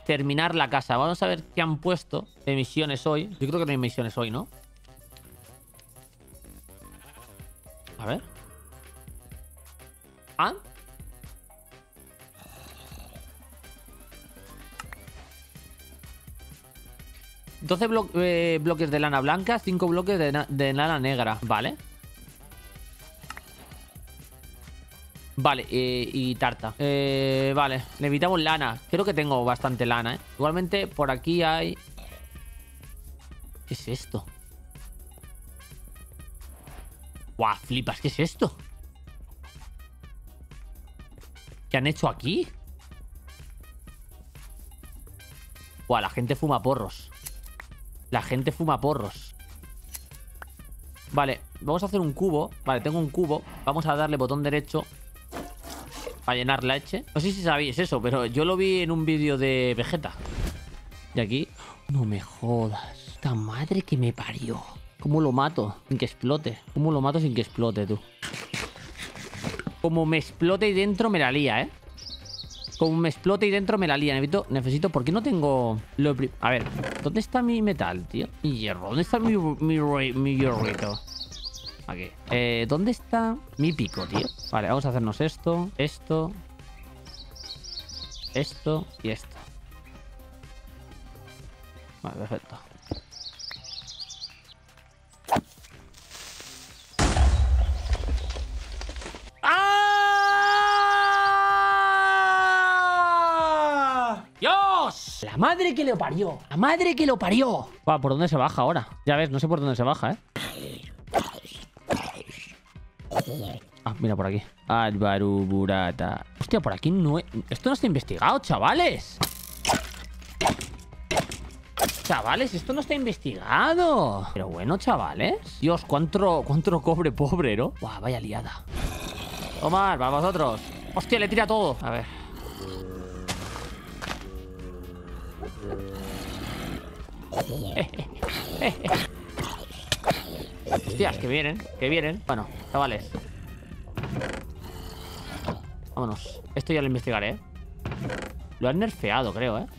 terminar la casa. Vamos a ver qué han puesto de misiones hoy. Yo creo que no hay misiones hoy, ¿no? A ver. ¿Ah? bloques de lana blanca, 5 bloques de lana negra. Vale. Vale, y tarta. Vale, necesitamos lana. Creo que tengo bastante lana, ¿eh? Igualmente, por aquí hay... ¿Qué es esto? ¡Guau! Flipas, ¿qué es esto? ¿Qué han hecho aquí? ¡Guau! La gente fuma porros. La gente fuma porros. Vale, vamos a hacer un cubo. Vale, tengo un cubo. Vamos a darle botón derecho para llenar leche. No sé si sabéis eso, pero yo lo vi en un vídeo de Vegeta. Y aquí... No me jodas. Esta madre que me parió. ¿Cómo lo mato sin que explote? ¿Cómo lo mato sin que explote, tú? Como me explote ahí dentro me la lía, ¿eh? Como me explote ahí dentro me la lía. Necesito... ¿Por qué no tengo...? A ver, ¿dónde está mi metal, tío? Mi hierro. ¿Dónde está mi hierrito? Aquí. ¿Dónde está mi pico, tío? Vale, vamos a hacernos esto, esto, esto y esto. Vale, perfecto. ¡Ah! ¡Dios! La madre que lo parió. La madre que lo parió. Va, ¿por dónde se baja ahora? Ya ves, no sé por dónde se baja, ¿eh? Ah, mira por aquí. Álvaro Burata. Hostia, por aquí no... Esto no está investigado, chavales. Chavales, esto no está investigado. Pero bueno, chavales. Dios, cuánto cobre pobre, ¿no? Buah, vaya liada. Tomar, para vosotros. Hostia, le tira todo. A ver. Hostias, que vienen, que vienen. Bueno, chavales. Vámonos. Esto ya lo investigaré, ¿eh? Lo han nerfeado, creo, ¿eh?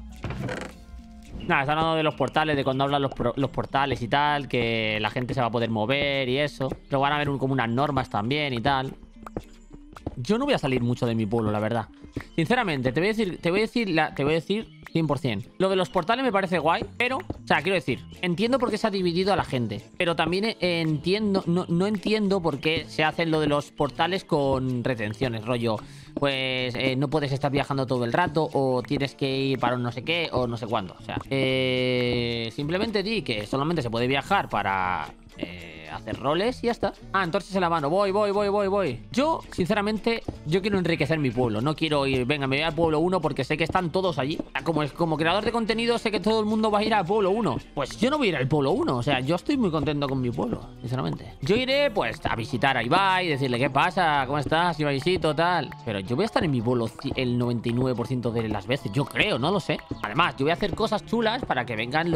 Nada, están hablando de los portales, de cuando hablan los portales y tal, que la gente se va a poder mover y eso. Pero van a haber como unas normas también y tal. Yo no voy a salir mucho de mi pueblo, la verdad. Sinceramente, te voy a decir 100%. Lo de los portales me parece guay, pero... O sea, quiero decir, entiendo por qué se ha dividido a la gente. Pero también entiendo... No entiendo por qué se hacen lo de los portales con retenciones, rollo... Pues no puedes estar viajando todo el rato, o tienes que ir para un no sé qué, o no sé cuándo. O sea, simplemente di que solamente se puede viajar para... hacer roles y ya está. Ah, entonces en la mano. Voy. Yo, sinceramente, yo quiero enriquecer mi pueblo. No quiero ir, venga, me voy al pueblo 1 porque sé que están todos allí. Como creador de contenido sé que todo el mundo va a ir al pueblo 1. Pues yo no voy a ir al pueblo 1. O sea, yo estoy muy contento con mi pueblo, sinceramente. Yo iré, pues, a visitar a Ibai, decirle qué pasa, cómo estás, Ibaisito, tal. Pero yo voy a estar en mi pueblo el 99% de las veces. Yo creo, no lo sé. Además, yo voy a hacer cosas chulas para que vengan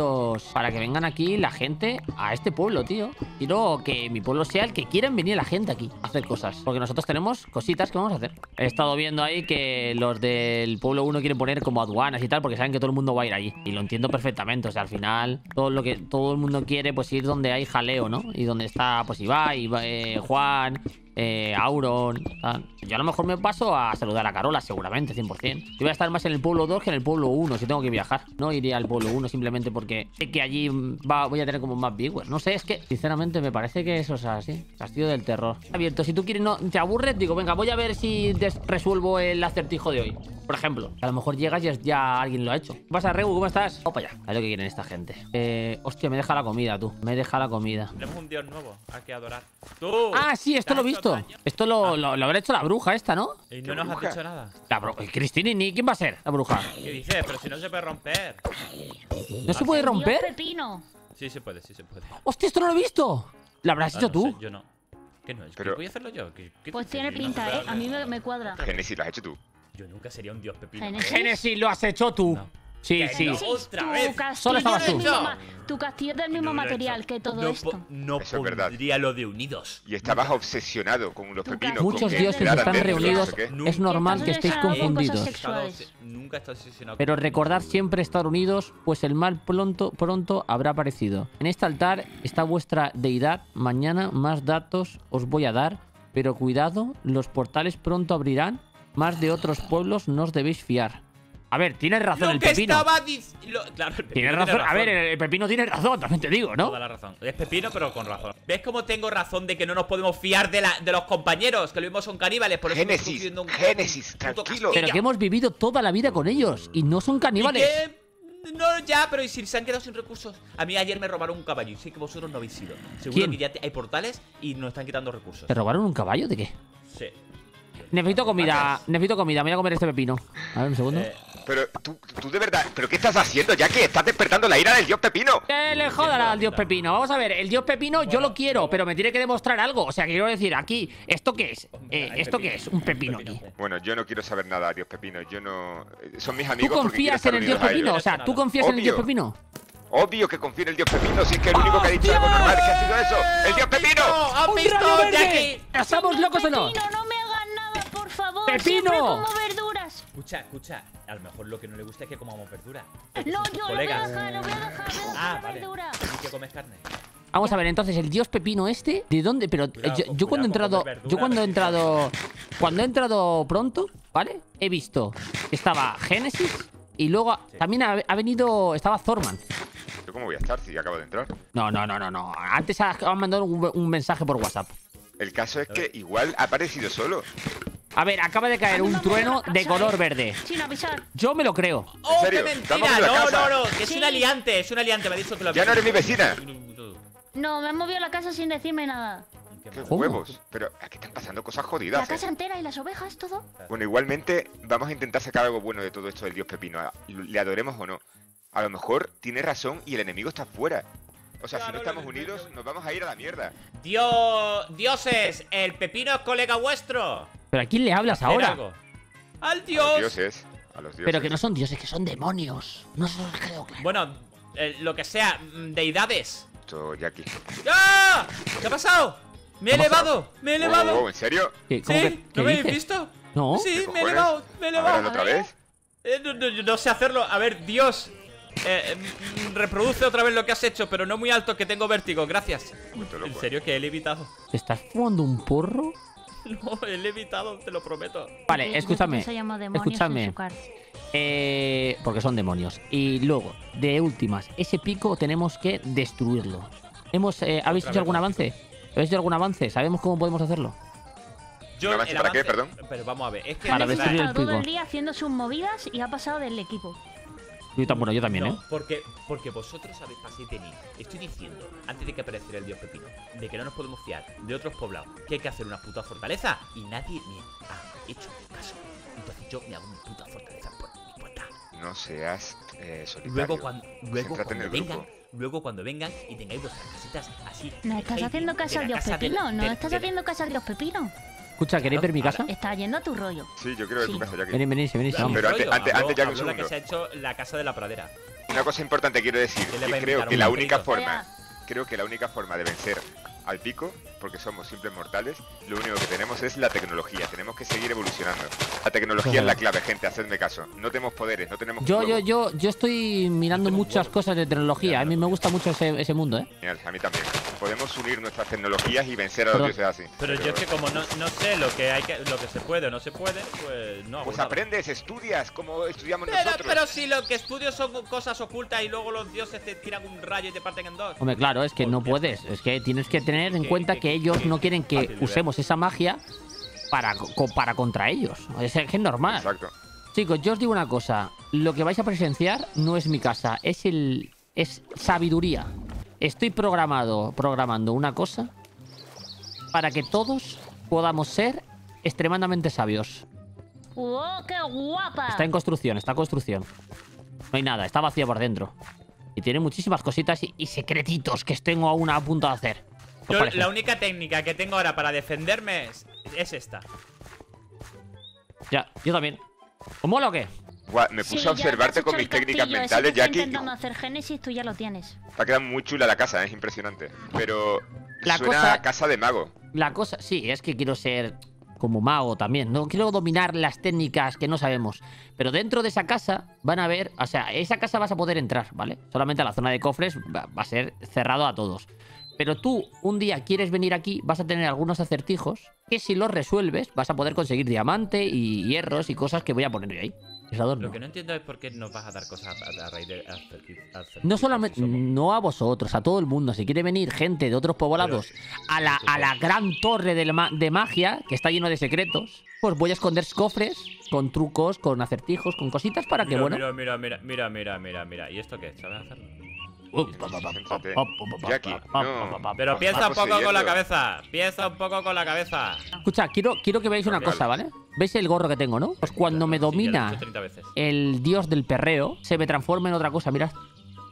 aquí la gente a este pueblo, tío. Quiero que mi pueblo sea el que quieran venir la gente aquí a hacer cosas. Porque nosotros tenemos cositas que vamos a hacer. He estado viendo ahí que los del pueblo 1 quieren poner como aduanas y tal, porque saben que todo el mundo va a ir allí. Y lo entiendo perfectamente. O sea, al final, todo el mundo quiere, pues ir donde hay jaleo, ¿no? Y donde está, pues Ibai, Juan... Auron, tal. Yo a lo mejor me paso a saludar a Carola, seguramente, 100%. Yo voy a estar más en el pueblo 2 que en el pueblo 1 si tengo que viajar. No iría al pueblo 1 simplemente porque sé que allí voy a tener como más viewers. No sé, es que sinceramente me parece que eso es así. Castillo del terror. Abierto, si tú quieres, no te aburres, digo, venga, voy a ver si resuelvo el acertijo de hoy. Por ejemplo, a lo mejor llegas y ya alguien lo ha hecho. ¿Qué pasa, Regu? ¿Cómo estás? Opa, ya. A ver lo que quieren esta gente. Hostia, me deja la comida, tú. Me deja la comida. Tenemos un dios nuevo a que adorar. ¡Tú! Ah, sí, esto lo he visto. Esto lo habrá hecho la bruja esta, ¿no? Y no nos has dicho nada. Cristina y ni ¿quién va a ser la bruja? ¿Qué dices? Pero si no se puede romper. ¿No se puede romper? Pepino. Sí se puede, sí se puede. ¡Hostia, esto no lo he visto! ¿Lo habrás hecho no tú? sé, yo no. ¿Qué no es? Pero... ¿Voy a hacerlo yo? Pues tiene pinta, ¿eh? A mí me cuadra. Genesis, ¿lo has hecho tú? Yo nunca sería un dios pepino. Génesis. Génesis, lo has hecho tú. No. Sí, Que sí. no. Sí, Otra tu vez. castillo Solo estabas es del tú. mismo No. tu castillo es del mismo No lo he material hecho. que todo no esto. No Eso es verdad. pondría lo de unidos. Y estabas obsesionado con los Tu pepinos. casa- con Muchos que dioses entraran están dentro, no sé reunidos. qué. Nunca Es normal que estéis Estás obsesionado con cosas confundidos. sexuales. Nunca he estado obsesionado. Pero con- recordad siempre estar unidos, pues el mal pronto habrá aparecido. En este altar está vuestra deidad. Mañana más datos os voy a dar. Pero cuidado, los portales pronto abrirán. Más de otros pueblos no os debéis fiar. A ver, tienes razón Lo el que pepino. estaba diciendo. Claro, el pepino Tienes tiene razón. A ver, el pepino tiene razón, también te digo, ¿no? Toda la razón. Es pepino, pero con razón. ¿Ves cómo tengo razón de que no nos podemos fiar de los compañeros? Que lo mismo son caníbales, por eso Génesis, estamos construyendo un Génesis, puto tranquilo. castillo. Pero que hemos vivido toda la vida con ellos y no son ¿Y caníbales. qué? No, ya, pero ¿y si se han quedado sin recursos? A mí ayer me robaron un caballo y sé que vosotros no habéis sido. Seguro ¿Quién? que ya hay portales y nos están quitando recursos. ¿Te robaron un caballo? ¿De qué? Sí. Necesito comida, Gracias. necesito comida. Me voy a comer este pepino. A ver, un segundo. Pero tú de verdad, ¿pero qué estás haciendo, Jackie? Estás despertando la ira del dios Pepino. Que le jodan al dios Pepino. Vamos a ver, el dios Pepino yo lo quiero, pero me tiene que demostrar algo. O sea, quiero decir, aquí, ¿esto qué es? ¿Esto qué es? Un pepino aquí. Bueno, yo no quiero saber nada, dios Pepino. Yo no... Son mis ¿Tú amigos porque quiero confías estar en el dios unidos a Pepino? ellos. O sea, ¿tú confías en el dios Obvio. Pepino? Obvio que confío en el dios Pepino, si es que el único que ha dicho algo normal que ha sido eso. ¡El dios Pepino! ¿Has ¡Un visto, rayo verde! Jackie? ¿Estamos locos o no? Pepino, no me hagas nada, por favor. ¡Pepino! Siempre como verduras. Escucha. A lo mejor lo que no le gusta es que comamos verdura. No, Sus yo lo voy a colegas. dejar, lo voy a dejar. Voy a dejar la Vale. verdura. ¿Y que comes carne? Vamos a ver, entonces, el dios Pepino este, ¿de dónde? Pero Cuidado, yo cuando he cuidado entrado, con comer verdura, yo cuando he porque- entrado, cuando he entrado pronto, ¿vale? He visto que estaba Génesis y luego también ha venido, estaba Thorman. ¿Yo cómo voy a estar si acabo de entrar? No. Antes han mandado un mensaje por WhatsApp. El caso es que igual ha aparecido solo. A ver, acaba de caer un trueno de color verde. Sin avisar. Yo me lo creo. ¡Oh, serio? qué ¿Estamos mentira! en la casa? No, que es Sí. un aliante, es un aliante. Me ha dicho que lo Ya no eres mi vecina. No, me han movido la casa sin decirme nada. ¡Qué ¿Cómo? huevos! Pero aquí están pasando cosas La jodidas, casa ¿eh? entera y las ovejas, todo. Bueno, igualmente vamos a intentar sacar algo bueno de todo esto del dios Pepino. Le adoremos o no. A lo mejor tiene razón y el enemigo está fuera. O sea, si Claro, no estamos el unidos, enemigo- nos vamos a ir a la mierda. Dioses, el pepino es colega vuestro. ¿Pero a quién le hablas Hacer ahora? algo. ¡Al A los dios! dioses. A los dioses. Pero que no son dioses, que son demonios. No se os quedó claro. Bueno, lo que sea, deidades. Esto, Jackie. ¡Ah! ¿Qué ha pasado? ¡Me he ¿Qué ha pasado? elevado! ¡Me he elevado! ¿En serio? ¿Qué, cómo ¿Sí? que, qué ¿No me habéis dices? visto? No. Sí, ¿Qué me he cojones? elevado, me he A ver, elevado. otra vez. No sé hacerlo. A ver, Dios. Reproduce otra vez lo que has hecho, pero no muy alto, que tengo vértigo. Gracias. Puto ¿En loco. serio que he levitado? ¿Te estás fumando un porro? No, he levitado, te lo prometo. Vale, escúchame. Se llama demonios Escúchame. en su cara. Porque son demonios. Y luego, de últimas, ese pico tenemos que destruirlo. ¿Habéis hecho algún avance? ¿Habéis hecho algún avance? ¿Sabemos cómo podemos hacerlo? Yo, ¿Un avance el para qué, avance- perdón? Pero vamos a ver, es que Para Alex destruir ha el estado todo pico. el día haciendo sus movidas y ha pasado del equipo. Bueno, yo también, no, ¿eh? porque vosotros habéis pasado y tenéis. Estoy diciendo, antes de que apareciera el dios Pepino, de que no nos podemos fiar de otros poblados, que hay que hacer una puta fortaleza y nadie me ha hecho caso. Entonces yo me hago mi puta fortaleza por mi cuenta. No seas solitario. Luego Céntrate en el grupo. cuando vengan y tengáis vuestras casitas así. ¿No estás de haciendo Heidi, caso de al la dios casa de- Pepino? ¿No de- estás de- haciendo caso al dios Pepino? Escucha, ¿queréis ver mi Ahora, casa? Está yendo a tu rollo. Sí, yo quiero ver Sí. tu casa, Jackie. Venid, vamos. Pero antes, Hablo- Jackie, un hablo la segundo. que se ha hecho la casa de la pradera. Una cosa importante quiero decir. ¿Qué le Que va a creo invitar que un la monstruito? única forma... Vaya. Creo que la única forma de vencer al pico, porque somos simples mortales, lo único que tenemos es la tecnología. Tenemos que seguir evolucionando. La tecnología es la clave, gente, hacedme caso. No tenemos poderes, no tenemos fuego. Yo estoy mirando muchas cosas de tecnología. A mí me gusta mucho ese mundo, ¿eh? Genial, a mí también. Podemos unir nuestras tecnologías y vencer a los Perdón. dioses así. Pero yo es que como no sé lo que se puede o no se puede, pues no hago Pues nada. aprendes, estudias, como estudiamos Pero, nosotros. pero si lo que estudio son cosas ocultas y luego los dioses te tiran un rayo y te parten en dos. Hombre, claro, es que no puedes. Es que tienes que tener en cuenta que ellos no quieren que fácil de ver. usemos esa magia para contra ellos. Es que es normal. Exacto. Chicos, yo os digo una cosa. Lo que vais a presenciar no es mi casa, es sabiduría. Estoy programando una cosa para que todos podamos ser extremadamente sabios. ¡Oh, qué guapa! Está en construcción, No hay nada, está vacía por dentro. Y tiene muchísimas cositas y secretitos que tengo aún a punto de hacer. ¿Qué os Yo, parece? la única técnica que tengo ahora para defenderme es esta. Ya, yo también. ¿Os mola o qué? Guau, me puse a observarte con mis técnicas mentales, ya Jackie. intentando hacer Génesis, tú ya lo tienes. Te ha quedado muy chula la casa, es impresionante. Pero La suena cosa- a casa de mago. La cosa, sí, es que quiero ser como mago también. No quiero dominar las técnicas que no sabemos. Pero dentro de esa casa van a ver, o sea, esa casa vas a poder entrar, ¿vale? Solamente a la zona de cofres va a ser cerrado a todos. Pero tú un día quieres venir aquí, vas a tener algunos acertijos que si los resuelves vas a poder conseguir diamante y hierros y cosas que voy a poner yo ahí. Es adorno. Lo que no entiendo es por qué nos vas a dar cosas a raíz de acertijos. No solamente, no a vosotros, a todo el mundo. Si quiere venir gente de otros poblados a la gran torre de magia, que está lleno de secretos, pues voy a esconder cofres con trucos, con acertijos, con cositas para que, bueno... Mira. ¿Y esto qué? ¿Sabes hacerlo? Céntrate. Jackie, no. Pero piensa un poco con la poseyendo. cabeza. Piensa un poco con la cabeza. Escucha, quiero que veáis una cosa, ¿vale? ¿Veis el gorro que tengo, no? Pues cuando me Sí, ya lo he domina dicho 30 veces. el dios del perreo, se me transforma en otra cosa, mirad.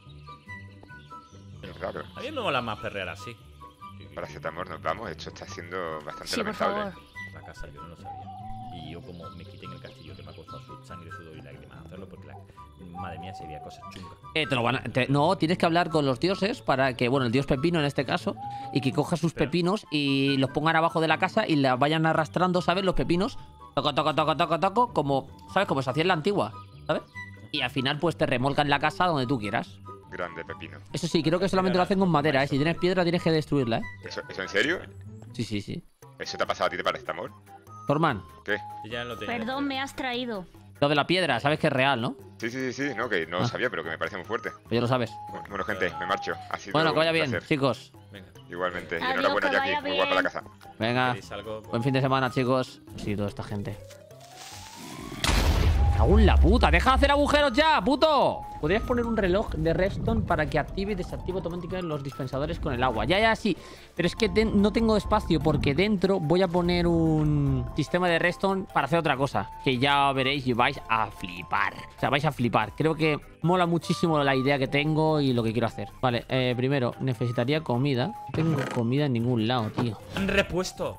Claro. A mí me mola más perrear así. Paracetamol, nos vamos. Esto está siendo bastante Sí, por lamentable. favor. La casa yo no lo sabía. Y yo como me quité en el castillo que me ha costado su sangre, sudor y lágrimas hacerlo porque madre mía se veía cosas chungas. No, tienes que hablar con los dioses para que, bueno, el dios Pepino en este caso, y que coja sus Pero- pepinos y los pongan abajo de la casa y la vayan arrastrando, ¿sabes? Los pepinos, toco, como, ¿sabes? Como se hacía en la antigua, ¿sabes? Y al final, pues te remolcan la casa donde tú quieras. Grande pepino. Eso sí, creo que solamente lo hacen con madera, ¿eh? Si tienes piedra, tienes que destruirla, ¿eh? ¿Eso en serio? Sí. ¿Eso te ha pasado a ti de paracetamol? Torman, ¿Qué? Yo ya lo tenía. Perdón, me has traído. lo de la piedra, sabes que es real, ¿no? Sí, no, que no lo Ah. sabía, pero que me parece muy fuerte. Pues ya lo sabes. Bueno, gente, me marcho. Ha sido Bueno, que vaya un bien, placer. chicos. Venga. Igualmente. Y Adiós, enhorabuena, que Jackie. vaya Muy guapa la bien. casa. Venga, ¿Queréis algo? buen fin de semana, chicos. Sí, toda esta gente. ¡Aún la puta! ¡Deja de hacer agujeros ya, puto! Podrías poner un reloj de redstone para que active y desactive automáticamente los dispensadores con el agua. Ya, sí. Pero es que no tengo espacio porque dentro voy a poner un sistema de redstone para hacer otra cosa. Que ya veréis y vais a flipar. O sea, vais a flipar. Creo que mola muchísimo la idea que tengo y lo que quiero hacer. Vale, primero, necesitaría comida. No tengo comida en ningún lado, tío. Han repuesto.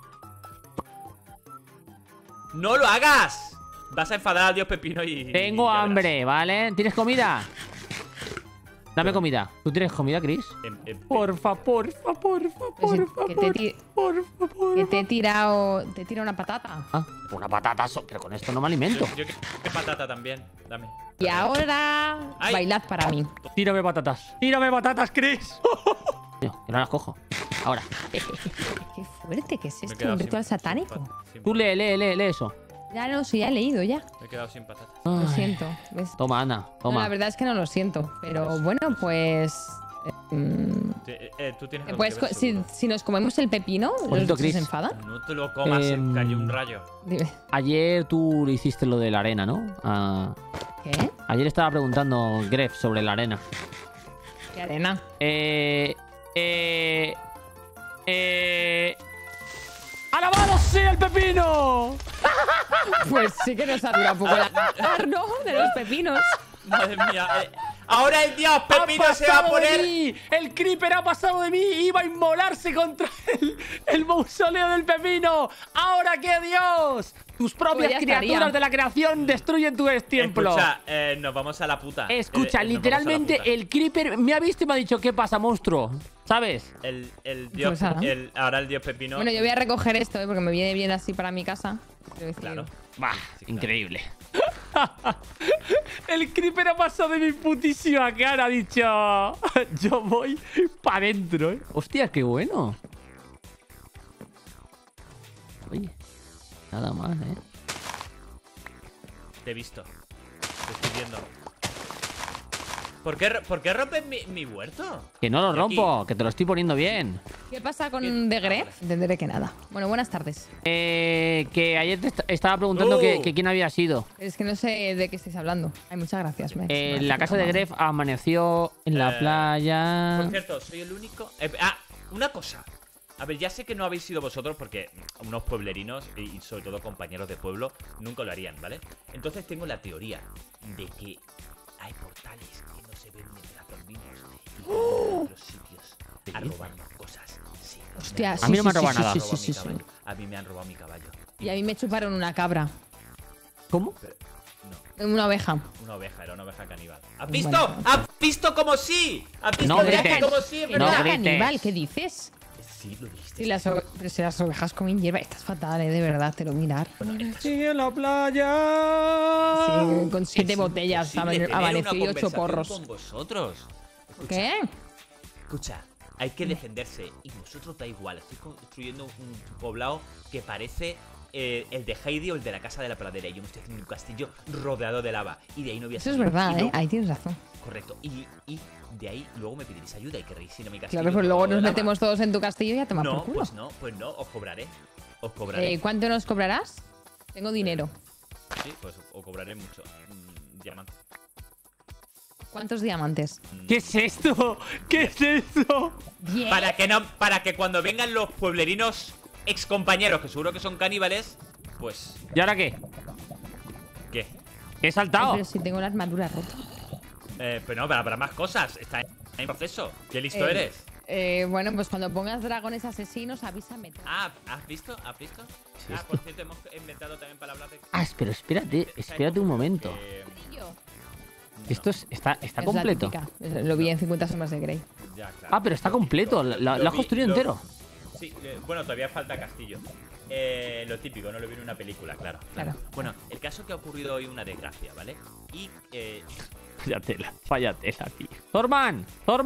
¡No lo hagas! Vas a enfadar al dios Pepino y... Tengo ya hambre, ¿vale? ¿Tienes comida? Dame comida. ¿Tú tienes comida, Chris? verás. Porfa. Pues que te he tirado una patata. Ah, una patata, pero con esto no me alimento. Yo qué patata también. Dame. Y ahora Ay. bailad para mí. Tírame patatas. Tírame patatas, Chris. Tío, que no las cojo. Ahora. Qué fuerte que es Me he esto, quedado un sin- ritual satánico. Tú lee eso. Ya no, sí, ya he leído ya. Me he quedado sin patata. Lo Ay, siento. ¿ves? Toma, Ana, No, toma. la verdad es que no lo siento. Pero bueno, pues. Tú tienes algo pues que ver, seguro. si nos comemos el pepino, ¿los Bonito, bichos Chris. se enfadan? No te lo comas, se cayó un rayo. Dime, Ayer tú hiciste lo de la arena, ¿no? Ah, ¿qué? ayer estaba preguntando Gref sobre la arena. ¿Qué arena? ¡Alabado sea el pepino! Pues sí que nos ha durado un poco la ¿no? De los pepinos. Madre mía. Ahora el dios Pepino ¡Ha se va a pasado de poner... mí! ¡El creeper ha pasado de mí! ¡Iba a inmolarse contra el mausoleo del pepino! ¡Ahora qué Dios! Tus propias Pues ya criaturas estaría. de la creación destruyen tu templo. Escucha, nos vamos a la puta. Escucha, Nos vamos a la literalmente puta. el creeper me ha visto y me ha dicho ¿qué pasa, monstruo? ¿Sabes? El dios... Pues nada. ahora el dios Pepino... Bueno, yo voy a recoger esto, porque me viene bien así para mi casa. Quiero decir, Claro. Bah, Sí, claro. increíble. El creeper ha pasado de mi putísima cara, ha dicho. Yo voy para adentro, ¿eh? Hostia, qué bueno. Oye, nada más, ¿eh? Te he visto. Te estoy viendo. ¿Por qué rompes mi huerto? Que no lo Y aquí- rompo, que te lo estoy poniendo bien. ¿Qué pasa con Bien. The Gref? Entenderé que nada. Bueno, buenas tardes. Que ayer te estaba preguntando que quién había sido. Es que no sé de qué estáis hablando. Ay, muchas gracias, Mex. Me has La casa de explicado. Gref amaneció en la Por playa. cierto, soy el único... una cosa. A ver, ya sé que no habéis sido vosotros porque unos pueblerinos y sobre todo compañeros de pueblo nunca lo harían, ¿vale? Entonces tengo la teoría de que hay portales que no se ven mientras dormimos y que en otros sitios a robarnos cosas. Sí, Hostia, A mí no me han sí, robado sí, nada. sí, robado sí, mi sí, sí. caballo. A mí me han robado mi caballo. Y a mí me chuparon una cabra. ¿Cómo? Una oveja. Una oveja, era una oveja caníbal. ¿Has Bueno. visto? ¿Has visto como sí? ¿Has visto No que grites. como sí? Es Que No no verdad. era grites. caníbal, ¿qué dices? Sí, lo dijiste. Pero si las ovejas comen hierba, estás fatal, de verdad, te lo mirar. Sí, en la playa. Sí, con 7 botellas, Imposible tener amaneció y una 8 conversación porros. con vosotros. Escucha, ¿Qué? Escucha, hay que defenderse y vosotros da igual. Estoy construyendo un poblado que parece el de Heidi o el de la casa de la pradera. Y yo me estoy haciendo un castillo rodeado de lava. Y de ahí no voy a Eso es salir. verdad, Y no- ¿eh? Ahí tienes razón. Correcto. Y de ahí luego me pediréis ayuda y querréis ir a mi castillo. Claro, pues luego rodeado nos de lava. metemos todos en tu castillo y a tomar por No, culo. pues no, os cobraré. Os cobraré. ¿Cuánto nos cobrarás? Tengo dinero. Sí, pues os cobraré mucho. Diamante. ¿Cuántos diamantes? ¿Qué es esto? ¿Qué es esto? 10. Para que cuando vengan los pueblerinos excompañeros, que seguro que son caníbales, pues. ¿Y ahora qué? ¿Qué? ¿He saltado? Pero si tengo la armadura rota. Pero no, para más cosas. Está en proceso. ¿Qué listo Eh, eres? Bueno, pues cuando pongas dragones asesinos, avísame. Ah, ¿has visto? ¿Has visto? Por cierto, hemos inventado también palabras de. Ah, pero espérate un momento. Esto está Es la completo. típica. Lo vi en 50 sombras de Grey. Ya, claro. Ah, pero está completo. Lo has construido entero. Sí, bueno, todavía falta castillo. Lo típico, no lo vi en una película, claro. Claro. Bueno, el caso que ha ocurrido hoy una desgracia, ¿vale? Y Vaya tela, tío. Thorman.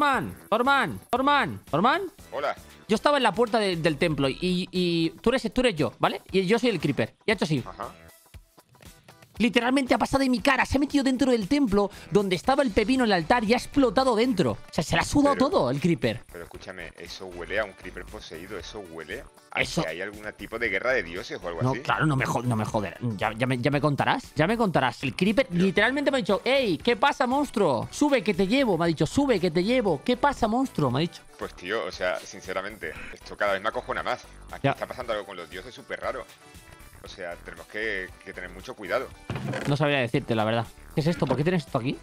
Hola. Yo estaba en la puerta del templo y tú eres yo, ¿vale? Y yo soy el creeper. Y ha hecho así. Ajá. Literalmente ha pasado de mi cara. Se ha metido dentro del templo donde estaba el pepino en el altar y ha explotado dentro. O sea, se le ha sudado Pero- todo el creeper. Pero escúchame, eso huele a un creeper poseído, eso huele a Eso- que hay algún tipo de guerra de dioses o algo No, así. claro, no me joder. Ya me contarás. Ya me contarás. El creeper literalmente me ha dicho: ¡Ey! ¿Qué pasa, monstruo? Sube que te llevo. Me ha dicho: Sube que te llevo. ¿Qué pasa, monstruo? Me ha dicho. Pues tío, o sea, sinceramente, esto cada vez me acojona más. Aquí Ya. está pasando algo con los dioses súper raro. O sea, tenemos que tener mucho cuidado. No sabría decirte, la verdad. ¿Qué es esto? ¿Por qué tienes esto aquí?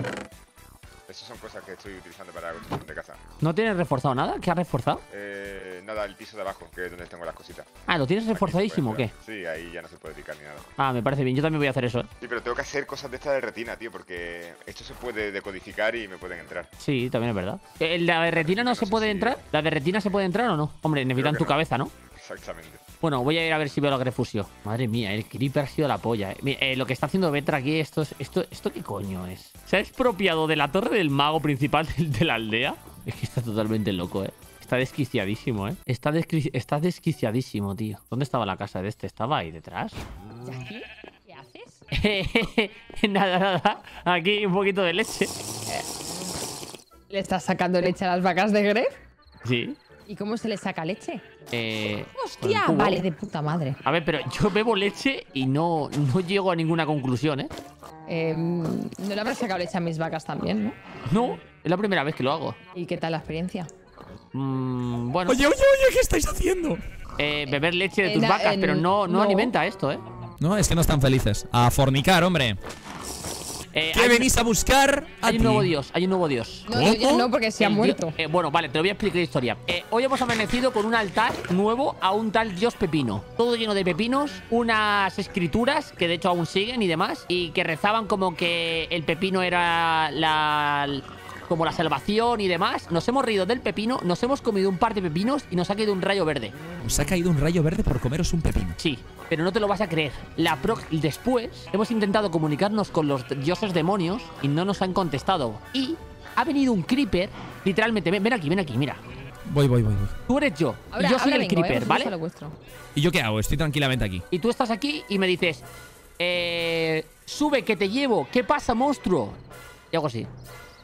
Esas son cosas que estoy utilizando para la construcción de casa. ¿No tienes reforzado nada? ¿Qué has reforzado? Nada, el piso de abajo, que es donde tengo las cositas. Ah, ¿lo tienes Aquí se reforzadísimo o puede qué? entrar. Sí, ahí ya no se puede picar ni nada. Ah, me parece bien. Yo también voy a hacer eso, ¿eh? Sí, pero tengo que hacer cosas de estas de retina, tío, porque esto se puede decodificar y me pueden entrar. Sí, también es verdad. ¿La de retina no se puede entrar? ¿La de retina se puede entrar o no? Hombre, necesitan que tu no. cabeza, ¿no? Exactamente. Bueno, voy a ir a ver si veo la Grefusio. Madre mía, el creeper ha sido la polla. Mira, lo que está haciendo Vetra aquí, ¿esto qué coño es? ¿Se ha expropiado de la torre del mago principal de la aldea? Es que está totalmente loco, ¿eh? Está desquiciadísimo, ¿eh? Está desquiciadísimo, tío. ¿Dónde estaba la casa de este? ¿Estaba ahí detrás? ¿Jackie? ¿Qué haces? Nada. Aquí un poquito de leche. ¿Le estás sacando leche a las vacas de Grey? Sí. ¿Y cómo se le saca leche? Con el ¡Hostia! cubo. Vale, de puta madre. A ver, pero yo bebo leche y no llego a ninguna conclusión, ¿eh? No le habrás sacado leche a mis vacas también, ¿no? No, es la primera vez que lo hago. ¿Y qué tal la experiencia? Bueno, Oye, ¿qué estáis haciendo? beber leche de tus En- vacas, en- pero no no. alimenta esto, ¿eh? No, es que no están felices. A fornicar, hombre. ¿Qué Hay- venís a buscar? Hay un nuevo dios, hay un nuevo dios. No, yo ya no, porque se ha El muerto. bueno, vale, te lo voy a explicar la historia. Hoy hemos amanecido con un altar nuevo a un tal dios pepino. Todo lleno de pepinos, unas escrituras que de hecho aún siguen y demás, y que rezaban como que el pepino era como la salvación y demás. Nos hemos reído del pepino, nos hemos comido un par de pepinos y nos ha caído un rayo verde. Os ha caído un rayo verde por comeros un pepino. Sí, pero no te lo vas a creer. Después hemos intentado comunicarnos con los dioses demonios y no nos han contestado. Y ha venido un creeper, literalmente, ven aquí, mira. Voy. Tú eres yo, Ahora, y yo soy ahora el vengo, creeper, vosotros ¿vale? a lo vuestro. ¿Y yo qué hago? Estoy tranquilamente aquí. Y tú estás aquí y me dices, sube que te llevo, ¿qué pasa, monstruo? Y hago así.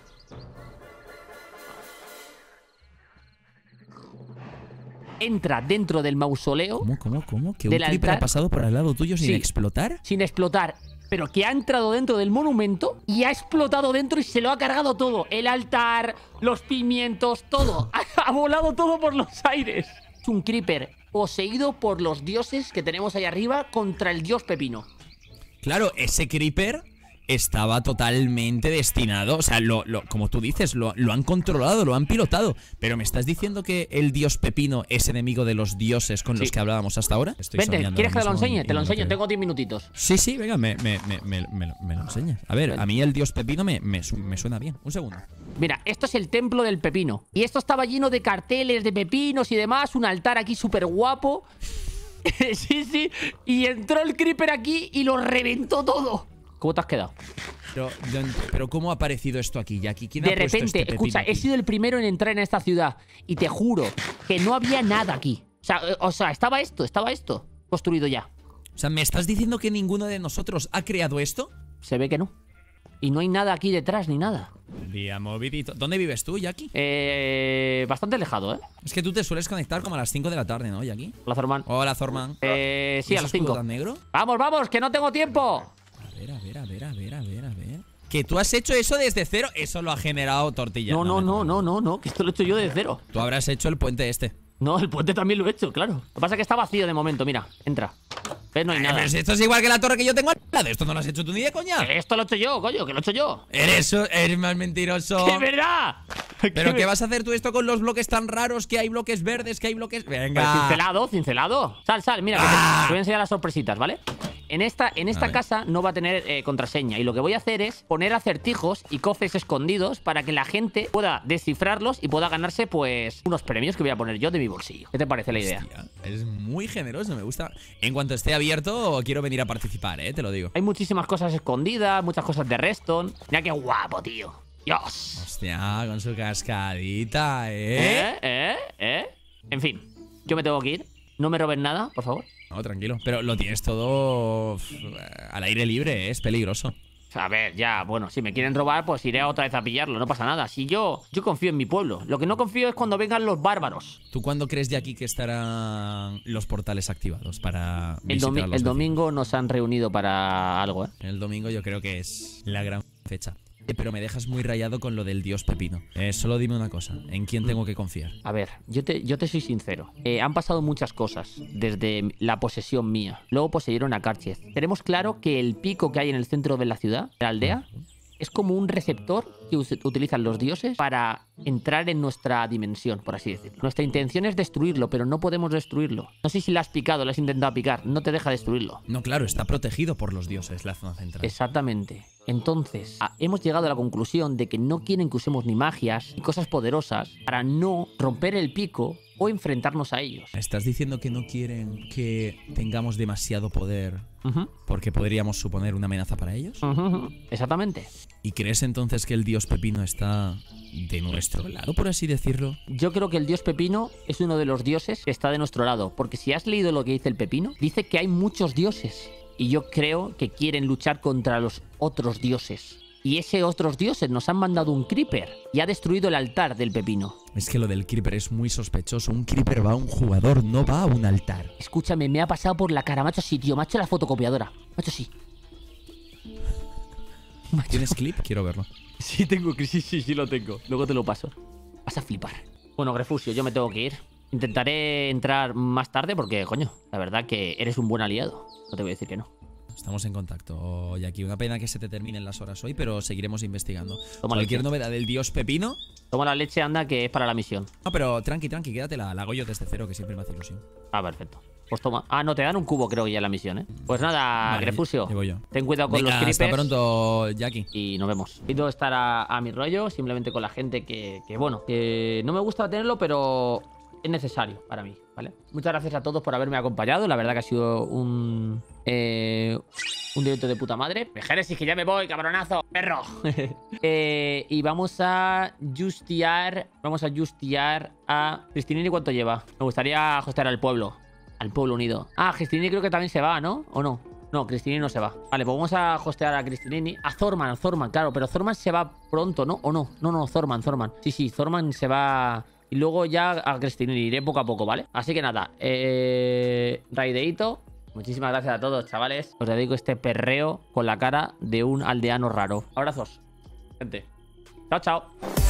Entra dentro del mausoleo ¿Cómo? ¿Que un Del creeper altar. ha pasado por al lado tuyo sin Sí. explotar? sin explotar, pero que ha entrado dentro del monumento y ha explotado dentro y se lo ha cargado todo. El altar, los pimientos, todo. Ha volado todo por los aires. Es un creeper poseído por los dioses que tenemos ahí arriba contra el dios pepino. Claro, ese creeper estaba totalmente destinado. O sea, como tú dices, lo han controlado, lo han pilotado. Pero me estás diciendo que el dios Pepino es enemigo de los dioses con los que hablábamos hasta ahora. Vente, ¿quieres que te lo enseñe? Te lo enseño, tengo 10 minutitos. Sí, venga, me lo enseñas. A ver, a mí el dios Pepino me suena bien. Un segundo. Mira, esto es el templo del pepino. Y esto estaba lleno de carteles de pepinos y demás. Un altar aquí súper guapo. Sí. Y entró el creeper aquí y lo reventó todo. ¿Cómo te has quedado? Pero ¿cómo ha aparecido esto aquí, Jackie? ¿Quién de ha puesto repente, este escucha, pepino he sido el primero en entrar en esta ciudad. Y te juro que no había nada aquí. O sea, estaba esto construido ya. O sea, ¿me estás diciendo que ninguno de nosotros ha creado esto? Se ve que no. Y no hay nada aquí detrás ni nada. Día movidito. ¿Dónde vives tú, Jackie? Bastante alejado, ¿eh? Es que tú te sueles conectar como a las 5 de la tarde, ¿no, Jackie? Hola, Zorman. Hola, Zorman. Sí, a las 5. ¿Tan negro? Vamos, que no tengo tiempo. A ver. ¿Que tú has hecho eso desde cero? Eso lo ha generado Tortilla. No, que esto lo he hecho yo desde cero. Tú habrás hecho el puente este. No, el puente también lo he hecho, claro. Lo que pasa es que está vacío de momento, mira, entra. ¿Ves? No hay nada. Pero si esto es igual que la torre que yo tengo al lado. Esto no lo has hecho tú ni de coña. Esto lo he hecho yo, coño, que lo he hecho yo. Eres más mentiroso. ¡Que verdad! ¿Pero qué vas a hacer tú esto con los bloques tan raros? Que hay bloques verdes, que hay bloques... Venga. Cincelado. Sal, mira, que te voy a enseñar las sorpresitas, ¿vale? En esta casa no va a tener contraseña. Y lo que voy a hacer es poner acertijos y cofres escondidos para que la gente pueda descifrarlos y pueda ganarse, pues, unos premios que voy a poner yo de mi bolsillo. ¿Qué te parece la idea? Hostia, es muy generoso, me gusta. En cuanto esté abierto, quiero venir a participar, te lo digo. Hay muchísimas cosas escondidas, muchas cosas de redstone. Mira qué guapo, tío. Dios. Hostia, con su cascadita, En fin, yo me tengo que ir. No me roben nada, por favor. No, tranquilo. Pero lo tienes todo al aire libre, es peligroso. A ver, ya, bueno, si me quieren robar, pues iré otra vez a pillarlo, no pasa nada. Si yo confío en mi pueblo. Lo que no confío es cuando vengan los bárbaros. ¿Tú cuándo crees de aquí que estarán los portales activados para visitar a los El vecinos? domingo nos han reunido para algo, ¿eh? El domingo yo creo que es la gran fecha. Pero me dejas muy rayado con lo del dios Pepino. Solo dime una cosa, ¿en quién tengo que confiar? A ver, yo te soy sincero. Han pasado muchas cosas desde la posesión mía. Luego poseyeron a Carchez. Tenemos claro que el pico que hay en el centro de la ciudad, de la aldea, es como un receptor que utilizan los dioses para entrar en nuestra dimensión, por así decirlo. Nuestra intención es destruirlo, pero no podemos destruirlo. No sé si lo has picado, lo has intentado picar. No te deja destruirlo. No, claro, está protegido por los dioses, la zona central. Exactamente. Entonces, hemos llegado a la conclusión de que no quieren que usemos ni magias ni cosas poderosas para no romper el pico o enfrentarnos a ellos. ¿Estás diciendo que no quieren que tengamos demasiado poder porque podríamos suponer una amenaza para ellos? Exactamente. ¿Y crees entonces que el dios Pepino está de nuestro lado, por así decirlo? Yo creo que el dios Pepino es uno de los dioses que está de nuestro lado. Porque si has leído lo que dice el Pepino, dice que hay muchos dioses. Y yo creo que quieren luchar contra los otros dioses. Y esos otros dioses nos han mandado un creeper y ha destruido el altar del pepino. Es que lo del creeper es muy sospechoso. Un creeper va a un jugador, no va a un altar. Escúchame, me ha pasado por la cara, macho, sí, tío. Macho, la fotocopiadora. Macho, sí. Macho. ¿Tienes clip? Quiero verlo. Sí, tengo clip, sí lo tengo. Luego te lo paso. Vas a flipar. Bueno, Grefusio, yo me tengo que ir. Intentaré entrar más tarde porque, coño, la verdad que eres un buen aliado. No te voy a decir que no. Estamos en contacto, Jackie. Una pena que se te terminen las horas hoy, pero seguiremos investigando. Toma Cualquier leche. novedad del dios Pepino. Toma la leche, anda, que es para la misión. No, pero tranqui, quédatela. La hago yo desde cero, que siempre me hace ilusión. Ah, perfecto. Pues toma. Ah, no, te dan un cubo, creo que ya en la misión, ¿eh? Pues nada, Vale, Grefusio. llevo yo. Ten cuidado con Venga, los creepers. hasta pronto, Jackie. Y nos vemos. Pido estar a mi rollo, simplemente con la gente que bueno, que no me gusta tenerlo, pero es necesario para mí, ¿vale? Muchas gracias a todos por haberme acompañado. La verdad que ha sido un directo de puta madre. Génesis, que ya me voy, cabronazo, perro. Y vamos a justear a Cristinini. ¿Cuánto lleva? Me gustaría hostear al pueblo unido. Ah, Cristinini creo que también se va, ¿no? ¿O no? No, Cristinini no se va. Vale, pues vamos a hostear a Cristinini. A Thorman, claro. Pero Thorman se va pronto, ¿no? ¿O no? No, Thorman. Sí, Thorman se va. Y luego ya a Cristinini. Iré poco a poco, ¿vale? Así que nada. Raideito. Muchísimas gracias a todos, chavales. Os dedico este perreo con la cara de un aldeano raro. Abrazos, gente. Chao, chao.